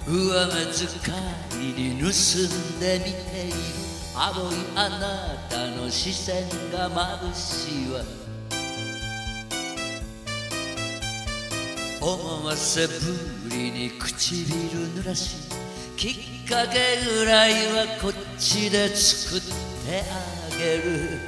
上目遣いに盗んで見ている青いあなたの視線が眩しいわ。思わせぶりに唇濡らし、きっかけぐらいはこっちで作ってあげる。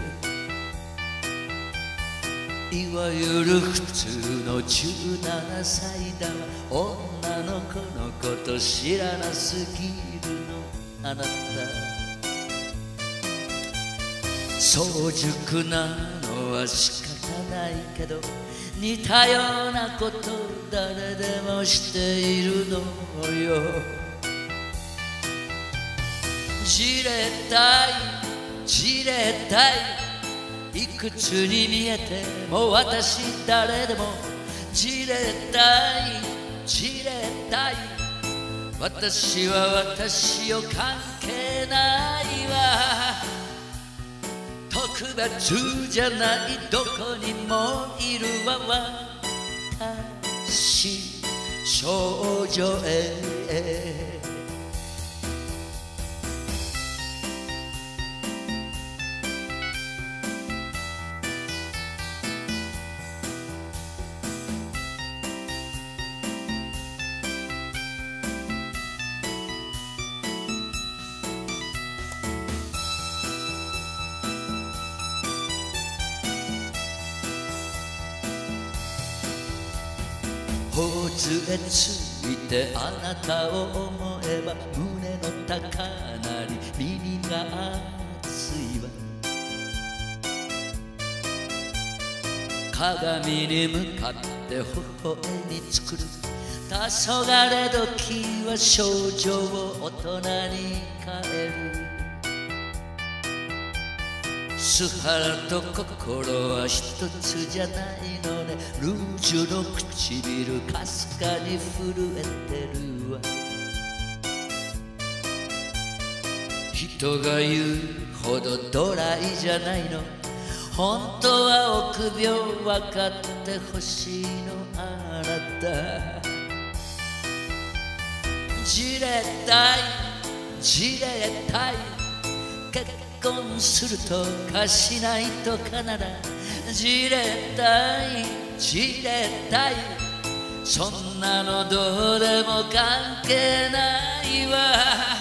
いわゆる普通の17歳だわ。女の子のこと知らなすぎるのあなた。早熟なのは仕方ないけど、似たようなこと誰でもしているのよ。じれったいじれったい、いくつに見えても私誰でもじれったいじれったい。私は私を関係ないわ。特別じゃないどこにもいるわ私少女へ。頬杖ついてあなたを思えば胸の高鳴り耳が熱いわ。鏡に向かって微笑み作る黄昏時は少女を大人に変える。素肌と心は一つじゃないのね。ルージュの唇かすかに震えてるわ。人が言うほどドライじゃないの。本当は臆病分かってほしいのあなた。じれったいじれったい、結婚するとかしないとかならじれったいじれったい。そんなのどうでも関係ないわ。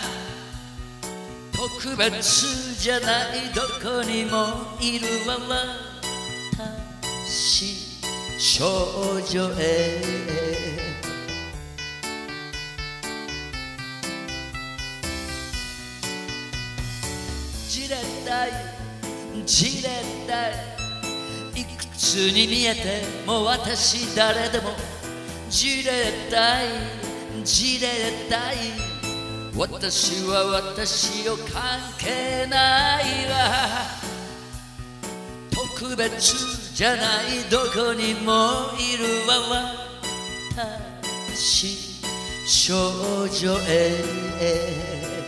特別じゃないどこにもいるわ私少女へ。じれったいじれったい、いくつに見えても私誰でもじれったいじれったい。私は私を関係ないわ。特別じゃないどこにもいるわ私少女へ。